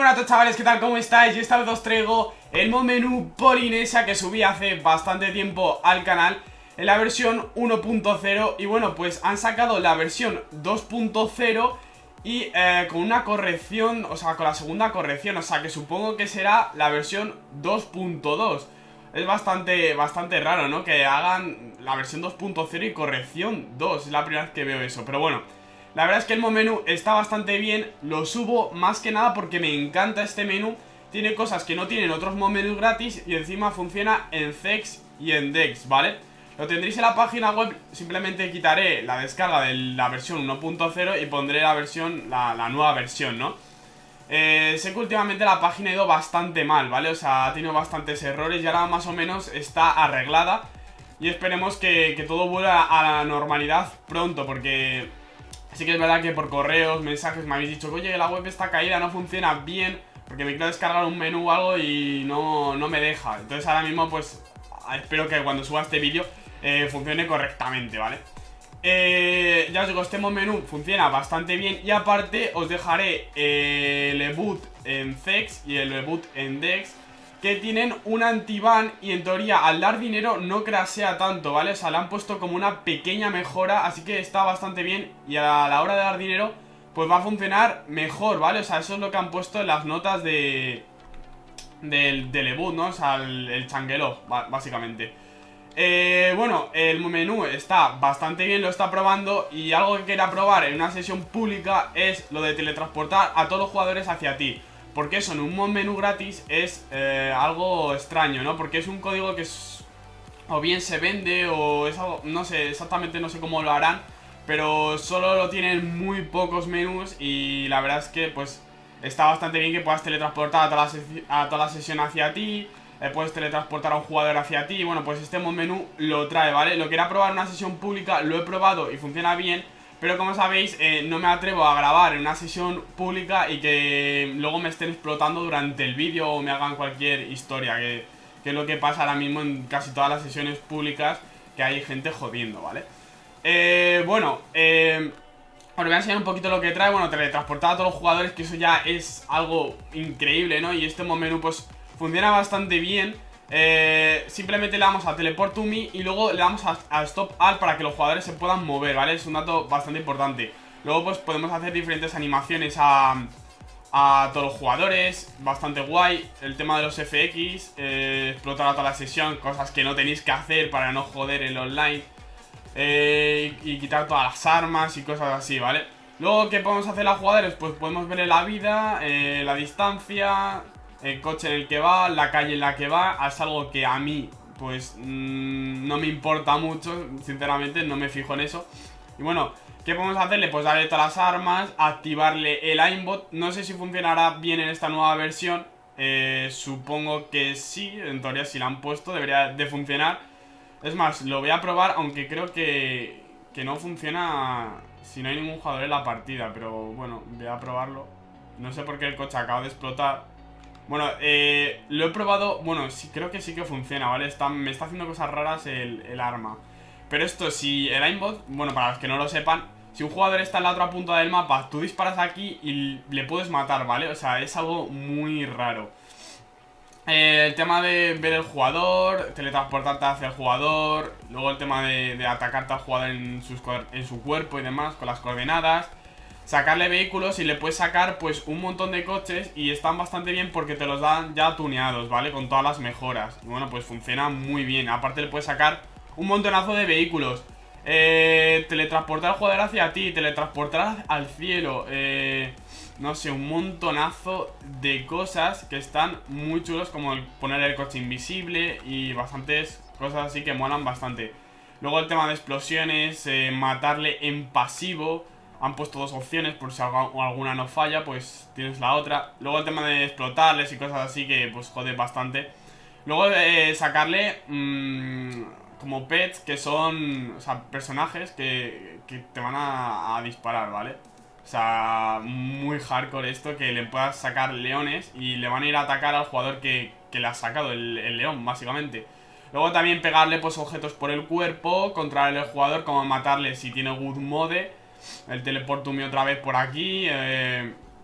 Buenas a todos, chavales, ¿qué tal? ¿Cómo estáis? Y esta vez os traigo el mod menú Polinesia que subí hace bastante tiempo al canal en la versión 1.0. Y bueno, pues han sacado la versión 2.0 y con una corrección, o sea, con la segunda corrección. O sea, que supongo que será la versión 2.2. Es bastante raro, ¿no? Que hagan la versión 2.0 y corrección 2. Es la primera vez que veo eso, pero bueno. La verdad es que el mod menú está bastante bien. Lo subo más que nada porque me encanta este menú. Tiene cosas que no tienen otros mod menús gratis y encima funciona en Zex y en Dex, ¿vale? Lo tendréis en la página web. Simplemente quitaré la descarga de la versión 1.0 y pondré la nueva versión, ¿no? Sé que últimamente la página ha ido bastante mal, ¿vale? O sea, ha tenido bastantes errores y ahora más o menos está arreglada. Y esperemos que todo vuelva a la normalidad pronto, porque sí que es verdad que por correos, mensajes me habéis dicho que oye, la web está caída, no funciona bien, porque me quiero descargar un menú o algo y no me deja. Entonces ahora mismo pues espero que cuando suba este vídeo funcione correctamente, ¿vale? Ya os digo, este mod menú funciona bastante bien. Y aparte os dejaré el eboot en Zex y el eboot en Dex, que tienen un anti-ban y en teoría al dar dinero no crashea tanto, ¿vale? O sea, le han puesto como una pequeña mejora, así que está bastante bien. Y a la hora de dar dinero pues va a funcionar mejor, ¿vale? O sea, eso es lo que han puesto en las notas del eboot, ¿no? O sea, el changelog, básicamente. Bueno, el menú está bastante bien, lo está probando. Y algo que quería probar en una sesión pública es lo de teletransportar a todos los jugadores hacia ti. Porque eso en un mod menú gratis es algo extraño, ¿no? Porque es un código que o bien se vende o es algo, no sé, exactamente no sé cómo lo harán, pero solo lo tienen muy pocos menús. Y la verdad es que pues está bastante bien que puedas teletransportar a toda la sesión hacia ti. Puedes teletransportar a un jugador hacia ti. Y bueno, pues este mod menú lo trae, ¿vale? Lo quería probar en una sesión pública, lo he probado y funciona bien. Pero como sabéis, no me atrevo a grabar en una sesión pública y que luego me estén explotando durante el vídeo o me hagan cualquier historia, que es lo que pasa ahora mismo en casi todas las sesiones públicas, que hay gente jodiendo, ¿vale? Bueno, os voy a enseñar un poquito lo que trae. Bueno, teletransportar a todos los jugadores, que eso ya es algo increíble, ¿no? Y este mod menú pues funciona bastante bien. Simplemente le damos a Teleport to Me y luego le damos a Stop All para que los jugadores se puedan mover, ¿vale? Es un dato bastante importante. Luego pues podemos hacer diferentes animaciones a todos los jugadores, bastante guay. El tema de los FX, explotar a toda la sesión, cosas que no tenéis que hacer para no joder el online. Y quitar todas las armas y cosas así, ¿vale? Luego, ¿qué podemos hacer a los jugadores? Pues podemos ver la vida, la distancia, el coche en el que va, la calle en la que va. Es algo que a mí pues no me importa mucho, sinceramente, no me fijo en eso. Y bueno, ¿qué podemos hacerle? Pues darle todas las armas, activarle el aimbot. No sé si funcionará bien en esta nueva versión, supongo que sí, en teoría si la han puesto debería de funcionar. Es más, lo voy a probar, aunque creo que no funciona si no hay ningún jugador en la partida. Pero bueno, voy a probarlo. No sé por qué el coche acaba de explotar. Bueno, lo he probado. Bueno, sí, creo que sí que funciona, ¿vale? Me está haciendo cosas raras el arma. Pero esto, si el aimbot, bueno, para los que no lo sepan, si un jugador está en la otra punta del mapa, tú disparas aquí y le puedes matar, ¿vale? O sea, es algo muy raro. El tema de ver el jugador, teletransportarte hacia el jugador. Luego el tema de atacarte al jugador en su cuerpo y demás, con las coordenadas. Sacarle vehículos y le puedes sacar pues un montón de coches y están bastante bien porque te los dan ya tuneados, ¿vale? Con todas las mejoras. Y bueno, pues funciona muy bien. Aparte le puedes sacar un montonazo de vehículos. Teletransportar al jugador hacia ti, teletransportar al cielo. No sé, un montonazo de cosas que están muy chulos, como el poner el coche invisible y bastantes cosas así que molan bastante. Luego el tema de explosiones, matarle en pasivo. Han puesto dos opciones, por si alguna no falla, pues tienes la otra. Luego el tema de explotarles y cosas así que pues jode bastante. Luego sacarle como pets, que son, o sea, personajes que te van a disparar, ¿vale? O sea, muy hardcore esto, que le puedas sacar leones y le van a ir a atacar al jugador que le ha sacado el león, básicamente. Luego también pegarle pues objetos por el cuerpo, controlar al jugador, como matarle si tiene good mode. El Teleport to Me otra vez por aquí.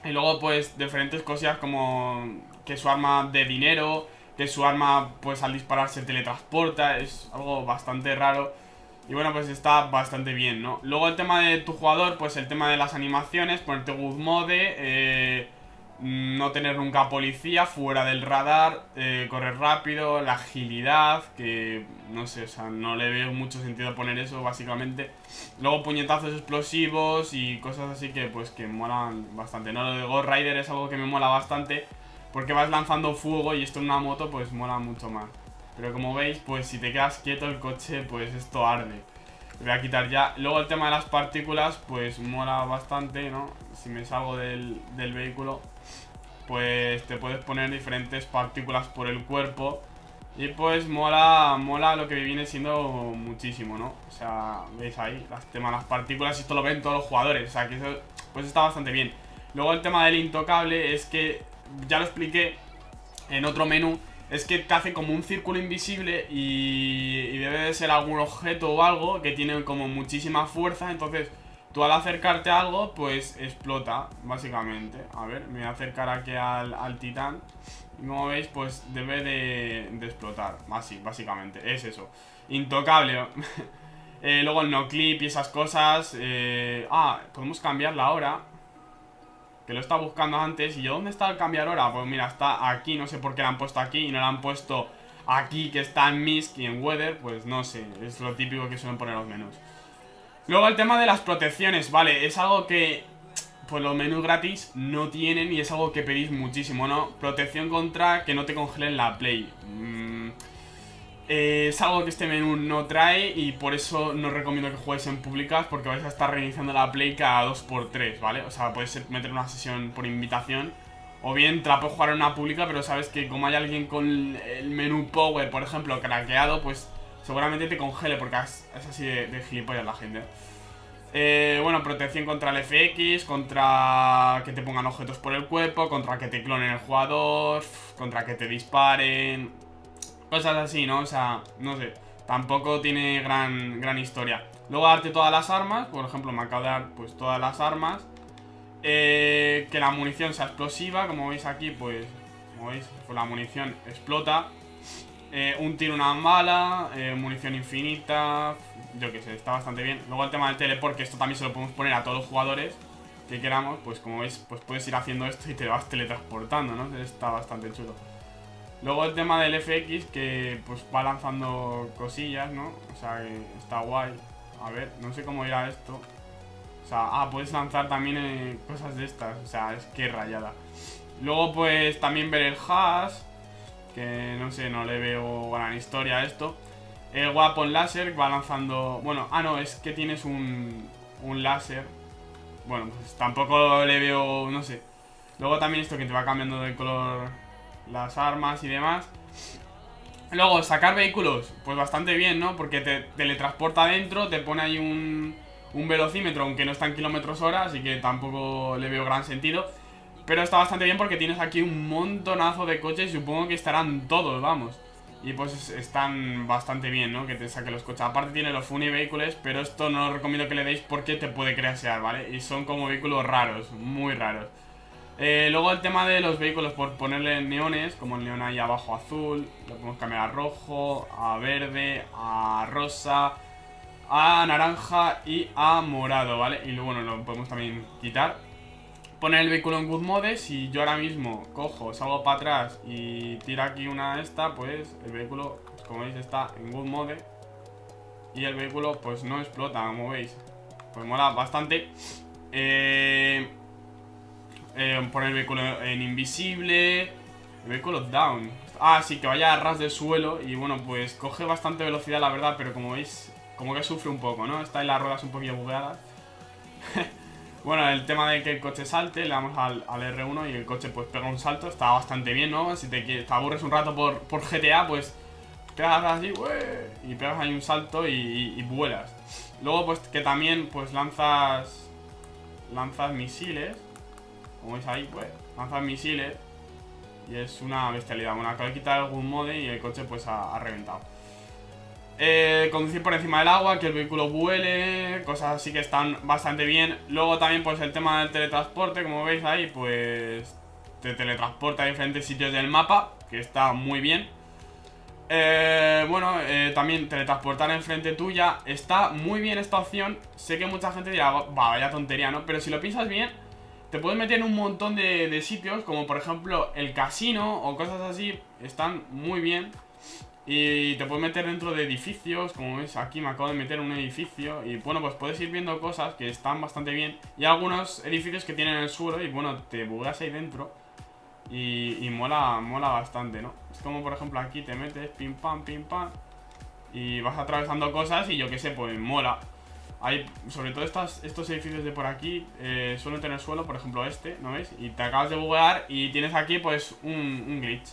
Y luego pues diferentes cosillas como que su arma de dinero, que su arma pues al disparar se teletransporta, es algo bastante raro. Y bueno, pues está bastante bien, ¿no? Luego el tema de tu jugador, pues el tema de las animaciones, ponerte good mode, no tener nunca policía, fuera del radar, correr rápido, la agilidad, que no sé, o sea, no le veo mucho sentido poner eso básicamente. Luego puñetazos explosivos y cosas así que pues que molan bastante, ¿no? Lo de Ghost Rider es algo que me mola bastante porque vas lanzando fuego y esto en una moto pues mola mucho más. Pero como veis, pues si te quedas quieto el coche, pues esto arde. Lo voy a quitar ya. Luego el tema de las partículas, pues mola bastante, ¿no? Si me salgo del vehículo, pues te puedes poner diferentes partículas por el cuerpo. Y pues mola lo que viene siendo muchísimo, ¿no? O sea, veis ahí, el tema de las partículas, y esto lo ven todos los jugadores. O sea, que eso pues está bastante bien. Luego el tema del intocable es que, ya lo expliqué en otro menú, es que te hace como un círculo invisible y debe de ser algún objeto o algo que tiene como muchísima fuerza. Entonces tú al acercarte a algo pues explota, básicamente. A ver, me voy a acercar aquí al titán y como veis pues debe de explotar. Así, básicamente, es eso. Intocable. Luego el no clip y esas cosas. Podemos cambiarla ahora, que lo estaba buscando antes. Y yo, ¿dónde está el cambiar hora? Pues mira, está aquí, no sé por qué la han puesto aquí y no la han puesto aquí, que está en Misc y en Weather. Pues no sé, es lo típico que suelen poner los menús. Luego el tema de las protecciones, vale, es algo que pues los menús gratis no tienen y es algo que pedís muchísimo, ¿no? Protección contra que no te congelen la Play. Es algo que este menú no trae y por eso no recomiendo que juegues en públicas, porque vais a estar reiniciando la Play cada 2×3, ¿vale? O sea, puedes meter una sesión por invitación o bien te la puedes jugar en una pública, pero sabes que como hay alguien con el menú Power, por ejemplo, craqueado, pues seguramente te congele porque es así de gilipollas la gente. Bueno, protección contra el FX, contra que te pongan objetos por el cuerpo, contra que te clonen el jugador, contra que te disparen, cosas así, ¿no? O sea, no sé, tampoco tiene gran historia. Luego darte todas las armas, por ejemplo, me acabo de dar pues todas las armas. Que la munición sea explosiva, como veis aquí, pues, como veis, pues la munición explota. Un tiro, una bala, munición infinita, yo que sé, está bastante bien. Luego el tema del teleport, que esto también se lo podemos poner a todos los jugadores que queramos, pues como veis, pues puedes ir haciendo esto y te vas teletransportando, ¿no? Está bastante chulo. Luego el tema del FX, que pues va lanzando cosillas, ¿no? O sea, que está guay. A ver, no sé cómo irá esto. O sea, puedes lanzar también cosas de estas. O sea, es que rayada. Luego pues también ver el hash, que no sé, no le veo gran historia a esto. El weapon láser va lanzando... Bueno, no, es que tienes un láser. Bueno, pues tampoco le veo, no sé. Luego también esto que te va cambiando de color las armas y demás. Luego, sacar vehículos, pues bastante bien, ¿no? Porque te teletransporta adentro, te pone ahí un velocímetro, aunque no está en kilómetros hora, así que tampoco le veo gran sentido. Pero está bastante bien porque tienes aquí un montonazo de coches y supongo que estarán todos, vamos. Y pues están bastante bien, ¿no? Que te saque los coches. Aparte tiene los funny vehículos, pero esto no os recomiendo que le deis porque te puede crashear, ¿vale? Y son como vehículos raros, muy raros. Luego el tema de los vehículos, por ponerle neones, como el neón ahí abajo azul, lo podemos cambiar a rojo, a verde, a rosa, a naranja y a morado, ¿vale? Y luego, bueno, lo podemos también quitar. Poner el vehículo en good mode. Si yo ahora mismo cojo, salgo para atrás y tiro aquí una esta, pues el vehículo, pues como veis, está en good mode. Y el vehículo pues no explota, como veis. Pues mola bastante. Poner el vehículo en invisible. El vehículo down. Sí, que vaya a ras del suelo. Y bueno, pues coge bastante velocidad, la verdad. Pero como veis, como que sufre un poco, ¿no? Está en las ruedas un poquillo bugueadas. Bueno, el tema de que el coche salte, le damos al R1 y el coche pues pega un salto. Está bastante bien, ¿no? Si te aburres un rato por GTA, pues pegas así, y pegas ahí un salto y vuelas. Luego pues que también pues lanzas misiles. Como veis ahí, pues lanzas misiles y es una bestialidad. Bueno, acabo de quitar algún mode y el coche pues ha reventado. Conducir por encima del agua, que el vehículo vuele, cosas así que están bastante bien. Luego también pues el tema del teletransporte, como veis ahí, pues te teletransporta a diferentes sitios del mapa, que está muy bien. También teletransportar enfrente tuya. Está muy bien esta opción. Sé que mucha gente dirá, vaya tontería, ¿no? Pero si lo piensas bien, te puedes meter en un montón de sitios, como por ejemplo el casino o cosas así. Están muy bien. Y te puedes meter dentro de edificios, como ves aquí me acabo de meter en un edificio. Y bueno, pues puedes ir viendo cosas que están bastante bien. Y algunos edificios que tienen el suelo y bueno, te bugueas ahí dentro. Y mola bastante, ¿no? Es como por ejemplo aquí te metes, pim pam, y vas atravesando cosas y yo qué sé, pues mola. Hay, sobre todo estos edificios de por aquí suelen tener suelo, por ejemplo este, ¿no ves? Y te acabas de buguear y tienes aquí pues un glitch.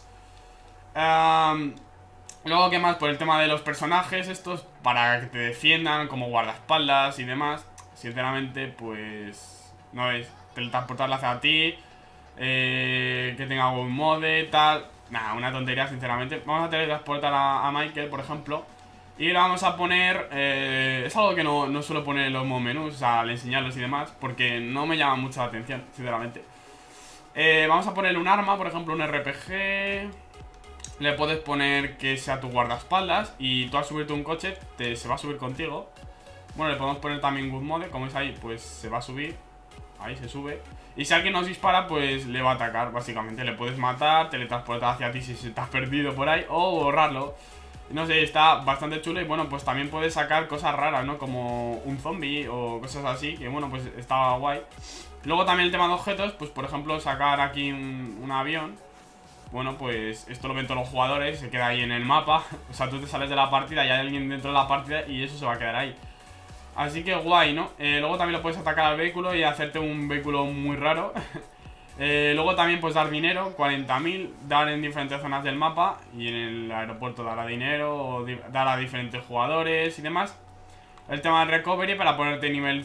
Luego, ¿qué más? Por el tema de los personajes estos, para que te defiendan como guardaespaldas y demás. Sinceramente, pues, ¿no ves? Teletransportarla hacia ti, que tenga algún mode, tal. Nada, una tontería, sinceramente. Vamos a teletransportar a Michael, por ejemplo. Y le vamos a poner... es algo que no suelo poner en los menús, o sea, al enseñarlos y demás, porque no me llama mucha la atención, sinceramente. Vamos a ponerle un arma, por ejemplo, un RPG. Le puedes poner que sea tu guardaespaldas y tú al subirte un coche se va a subir contigo. Bueno, le podemos poner también Good Mode, como es ahí, pues se va a subir. Ahí se sube. Y si alguien nos dispara, pues le va a atacar, básicamente. Le puedes matar, teletransportar hacia ti si se te has perdido por ahí, o borrarlo. No sé, está bastante chulo. Y bueno, pues también puedes sacar cosas raras, ¿no? Como un zombie o cosas así, que bueno, pues está guay. Luego también el tema de objetos, pues por ejemplo sacar aquí un avión. Bueno, pues esto lo ven todos los jugadores, se queda ahí en el mapa. O sea, tú te sales de la partida y hay alguien dentro de la partida y eso se va a quedar ahí. Así que guay, ¿no? Luego también lo puedes atacar al vehículo y hacerte un vehículo muy raro. Luego también puedes dar dinero, 40.000, dar en diferentes zonas del mapa. Y en el aeropuerto dar a dinero o dar a diferentes jugadores y demás. El tema del recovery para ponerte nivel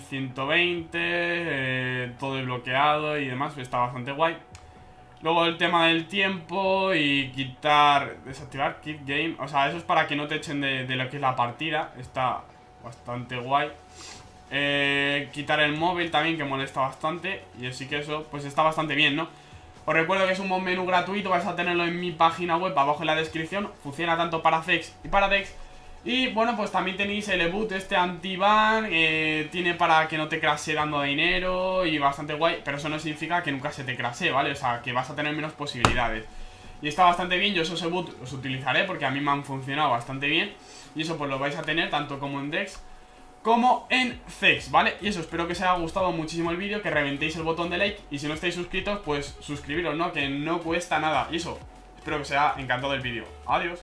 120, todo desbloqueado y demás, está bastante guay. Luego el tema del tiempo y desactivar Keep Game. O sea, eso es para que no te echen de lo que es la partida. Está bastante guay. Quitar el móvil también, que molesta bastante. Y así que eso, pues está bastante bien, ¿no? Os recuerdo que es un menú gratuito, vais a tenerlo en mi página web, abajo en la descripción. Funciona tanto para Zex y para Dex. Y bueno, pues también tenéis el eboot este anti-ban, tiene para que no te crashe dando dinero y bastante guay, pero eso no significa que nunca se te crashe, ¿vale? O sea, que vas a tener menos posibilidades. Y está bastante bien, yo esos eboot los utilizaré porque a mí me han funcionado bastante bien. Y eso pues lo vais a tener tanto como en Dex como en Zex, ¿vale? Y eso, espero que os haya gustado muchísimo el vídeo, que reventéis el botón de like. Y si no estáis suscritos, pues suscribiros, ¿no? Que no cuesta nada. Y eso, espero que os haya encantado el vídeo. Adiós.